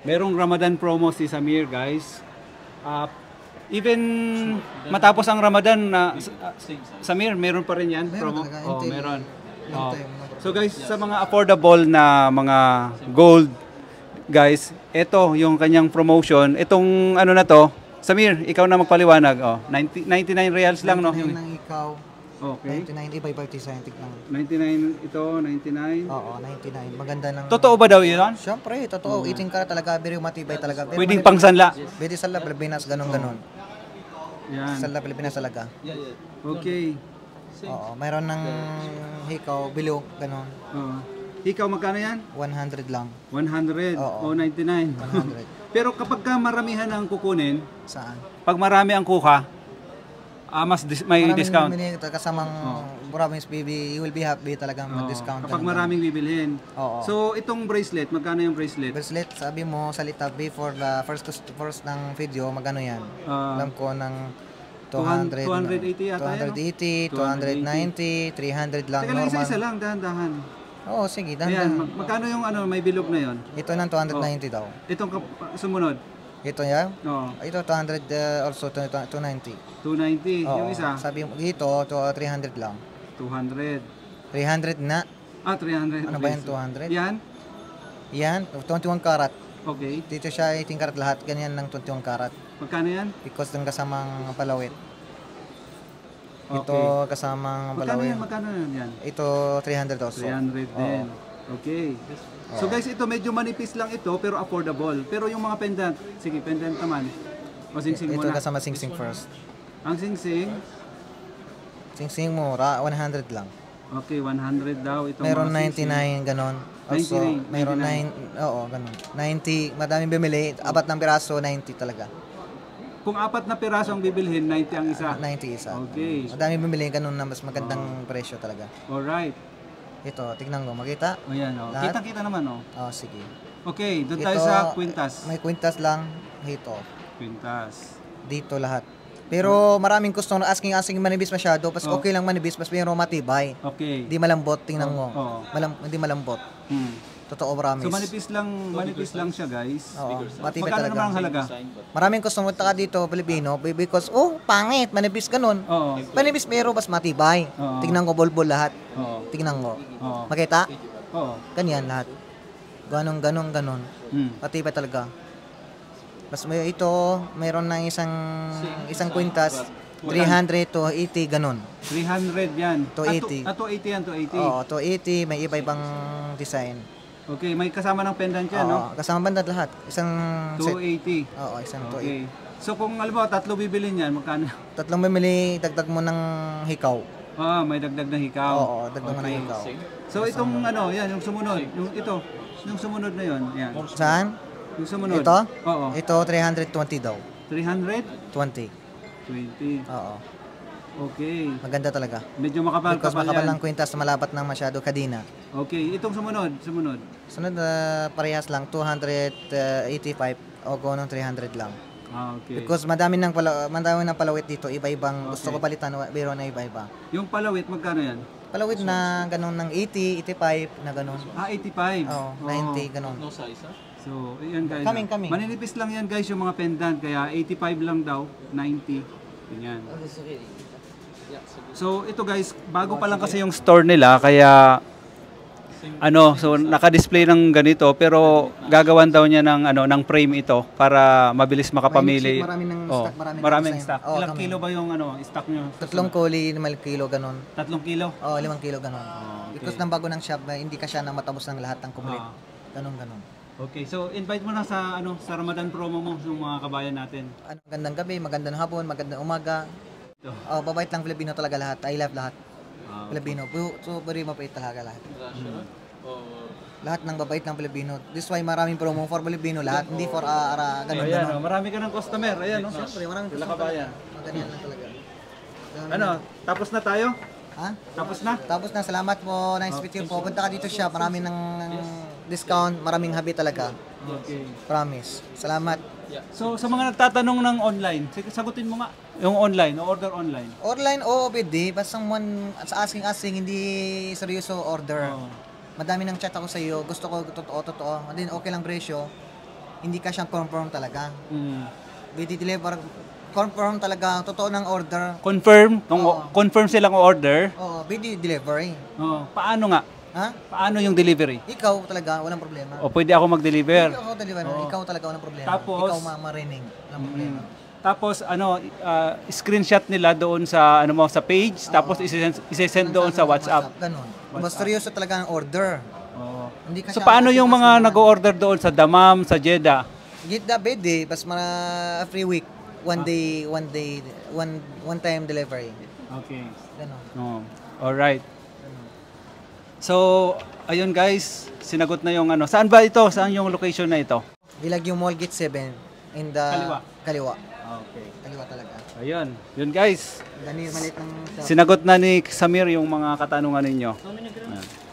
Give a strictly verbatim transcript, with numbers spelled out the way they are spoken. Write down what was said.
merong Ramadan promo si Samir, guys. Uh, even matapos ang Ramadan na uh, Samir, meron pa rin yan promo. Oh, meron. Oh. So guys, sa mga affordable na mga gold, guys, ito yung kanyang promotion. Itong ano na to, Samir, ikaw na magpaliwanag. Oh, ninety, ninety-nine reals lang, no? ninety-nine ikaw. Okay. ninety-nine iba iba scientific lang. ninety-nine ito, ninety-nine. Oo, ninety-nine. Maganda ng... Totoo ba daw yun? Siyempre, totoo. Mm. eighteen karat talaga, very matibay talaga. Pero pwedeng pangsanla. Pwede sa La Pilipinas, ganun ganon. Yan. Sa La Pilipinas talaga. Okay. Oo, mayroon ng hikaw, bilog, ganon. Oo. Hikaw magkano yan? one hundred lang. one hundred o ninety-nine. one hundred. Pero kapag ka maramihan ang kukunin, saan? Pag marami ang kuha, ah, mas dis- may maraming discount. Maraming kasamang oh. Maraming baby, you will be happy talagang oh, mag-discount. Kapag maraming bibilhin. Oo. So, itong bracelet, magkano yung bracelet? Bracelet, sabi mo sa Lita before the first first ng video, magkano yan? Uh, Alam ko ng two hundred, two eighty yata two eighty, two ninety, three hundred lang. Teka lang, isa-isa lang, dahan-dahan. Oo, sige, dahan-dahan. Ayan, mag- magkano yung ano, may bilog na yon? Ito ng two ninety oh. daw. Itong sumunod? Ito yan? Oo. Ito two hundred, uh, also two ninety. two ninety, oo. Yung isa? Sabi mo, dito, to, three hundred lang. two hundred. three hundred na. Ah, three hundred. Ano ba yan, two hundred? Yan? Yan, twenty-one karat. Okay. Dito siya eighteen karat lahat, ganyan ng twenty-one karat. Magkano yan? Because ng kasamang palawit. Okay. Ito kasamang palawit. Magkano yan? Magkano yan? Ito three hundred also. three hundred din. Okay. So guys, ito medyo manipis lang ito pero affordable. Pero yung mga pendant, sige, pendant naman. O singsing ito muna. Ito kasama singsing first. Ang singsing? Singsing mura, one hundred lang. Okay, one hundred daw. Itong meron ninety-nine, ganon. Also, ninety-nine, meron nine, oo, ganon. ninety, madaming bumili. Apat ng piraso, ninety talaga. Kung apat na piraso ang bibilhin, ninety ang isa? ninety isa. Okay. Madaming bumili, ganon na mas magandang oh. presyo talaga. Alright. Ito, tignan ko, makita? O yan, o. Kita-kita naman, o. Oh, sige. Okay, doon tayo sa kwintas. May kwintas lang, dito. Kwintas. Dito lahat. Pero maraming customer asking asking manibis masyado, pas oh. okay lang manibis, pas mayroong matibay. Okay. Hindi malambot, tingnan mo. Oh. Oh. Malam, hindi malambot. Hmm. Totoo, promise. So manipis lang, manipis lang siya, guys. Oo, matibay talaga. Magkano naman ang halaga? Maraming customer taka dito, Pilipino, because oh, pangit, manipis ganun. Oo. Manipis pero mas matibay. Oo. Tingnan ko bolbol lahat. Oo. Tingnan ko. Oo. Makita? Oo. Ganyan lahat. Ganon, ganon, ganon. Hmm. Matibay talaga. Mas may ito, mayroon ng isang isang kwintas, three hundred to eighty, ganun. three hundred yan. two eighty. Ah, two eighty yan, two eighty. Oo, two eighty, may iba-ibang design. Okay, may kasama ng pendant yan, oo, no? Kasama banda lahat. Isang two eighty. set. Oo, isang okay. two eighty. So kung alam mo, tatlo bibilin yan, magkano? Tatlong bumili, dagdag mo ng hikaw. Ah, may dagdag na hikaw. Oo, dagdag mo okay. ng hikaw. So itong ano, yan, yung sumunod, yung ito, yung sumunod na yon, yan. Saan? Yung sumunod. Ito? Oo. Ito, three hundred twenty daw. three hundred? twenty. twenty. Oo. Okay. Maganda talaga. Medyo makapal Because kapal makapal yan. lang kwintas, malapat ng masyado kadina. Okay, itong sumunod, sumunod. Sunod na uh, parehas lang, two eighty-five o go ng three hundred lang. Ah, okay. Because madami ng pala, madami ng palawit dito, iba-ibang okay. Gusto ko palitan, biro na iba-iba. Yung palawit, magkano yan? Palawit na ganun ng eighty, eighty-five na ganun. Ah, eighty-five? Oo, oh, ninety, ganun. No size, ha? So, yan guys. Coming, coming. Maninipis lang yan guys yung mga pendant, kaya eighty-five lang daw, ninety. Ganyan. So, ito guys, bago pa lang kasi yung store nila, kaya ano, so naka-display ng ganito pero gagawan daw niya ng ano ng frame ito para mabilis makapamili. Maraming ng oh, stock, maraming, maraming design. stock. Oh, Ilang kami. kilo ba yung ano, stock niyo? Tatlong kuli, limang kilo ganun. Tatlong kilo? Oo, oh, limang kilo ganun. Oh, okay. Because ng bago ng shop, hindi ka siya na matapos ng lahat ng complete. Ah. Ganun, ganun. Okay, so invite mo na sa ano sa Ramadan promo mo yung mga kabayan natin. Ano, magandang gabi, magandang hapon, magandang umaga. Ito. Oh, babait lang Filipino talaga lahat. I love lahat. Ah, Filipino. So, very mabait talaga lahat. Hmm. Oh, Lahat ng babait ng Pilipino. This why maraming promo for Filipino lahat, hindi for uh, ara ganun Ayan, ganun. oh, marami ka ng customer. Ayan, no? Siyempre, maraming Sila customer kabayan. talaga. Ganyan lang talaga. Ganun Ano, lang. tapos na tayo? Ha? Tapos na? Tapos na, salamat po. Nice to meet you po. Punta ka dito siya. Marami ng discount. Maraming habi talaga. Okay. Promise. Salamat. So sa mga nagtatanong ng online, sige, sagutin mo nga yung online, o order online. Online o O B D, but someone sa asking-asking, hindi seryoso order. Oh. Madami ng chat ako sa iyo. Gusto ko totoo, totoo. Then okay lang presyo. hindi ka siyang confirm talaga. Mm. Bidi-deliver, confirm talaga, totoo ng order. Confirm, kung Oo. confirm silang order. Oo, bidi-delivery. Oh, paano nga? Ha? Paano yung delivery? Ikaw talaga, walang problema. O pwede ako mag-deliver. Ikaw deliver, Oo. ikaw talaga walang problema. Tapos- ikaw ma- marinig, walang problema. Tapos ano, ah, screenshot nila doon sa ano mo sa page, tapos isesend, isesend doon sa WhatsApp. Ganun. Basta seryoso talaga ang order. Oo. Hindi ka So siya paano yung mga kasi- nag-order doon sa Damam, sa Jeddah? Get the bed eh, bas mga free week, one day, one day, one one time delivery. Okay. Ganun. Oh. All right. Ganun. So, ayun guys, sinagot na yung ano. Saan ba ito? Saan yung location na ito? Vilagyo Mall Gate seven in the Kaliwa. Kaliwa. Okay. Kaliwa talaga. Ayun. Yun guys. Ganun maliit ng Sinagot na ni Samir yung mga katanungan ninyo. Ayan.